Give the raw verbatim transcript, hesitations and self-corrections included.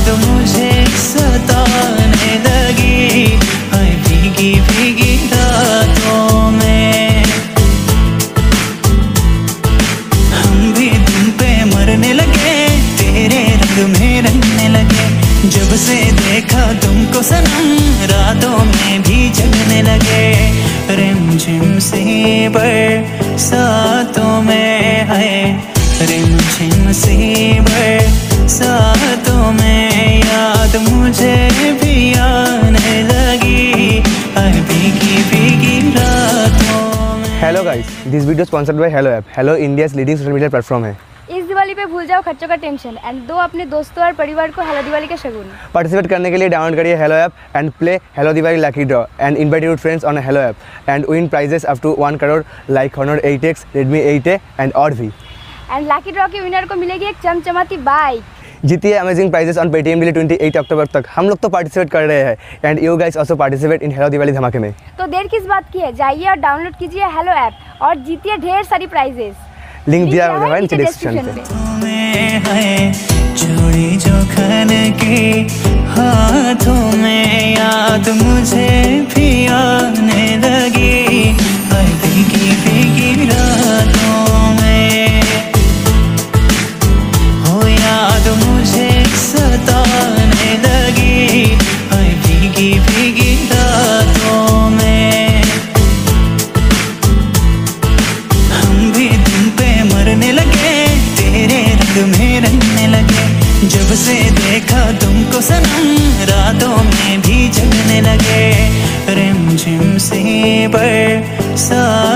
मुझे सताने लगी, हाय भीगी भीगी रातों में। हम भी तुम पे मरने लगे, तेरे रंग में रंगने लगे। जब से देखा तुमको सनम, रातों में भी जगने लगे। रिमझिम सी बरसातों में, हाय रिमझिम सी बरसातों में याद मुझे भी आने लगी, हाय भीगी भीगी रातों में। Hello guys, this video sponsored by Hello app. Hello India's leading social media platform है। इस दिवाली पे भूल जाओ खर्चों का टेंशन एंड दो अपने दोस्तों और परिवार को हेलो दिवाली का शगुन। पार्टिसिपेट करने के लिए डाउनलोड करिए Hello app and play Hello Diwali lucky draw and invite your friends on Hello app and win prizes up to one crore like Honor eight X, Redmi eight A and और भी। And lucky draw के winner को मिलेगी एक चमचमाती bike. जीतिए amazing prizes on Paytm daily अट्ठाईस October तक। हम लोग तो पार्टिसिपेट कर रहे हैं and you guys also participate in Hello Diwali धमाके में। तो देर किस बात की है, जाइए और डाउनलोड कीजिए हेलो ऐप और जीतिए ढेर सारी प्राइजेस। लिंक दिया हुआ है नीचे डिस्क्रिप्शन पे। चूड़ी जो खन के हाथों में याद मुझे भी आने लगी, हाय भीगी भीगी रातों में। हो याद मुझे सताने लगी, हाय भीगी भीगी रातों में। हम भी तुम पे मरने लगे, तेरे रंग में रंगने लगे। जब से देखा तुमको सनम, रातों में भी जगने लगे। रिमझिम सी बरसात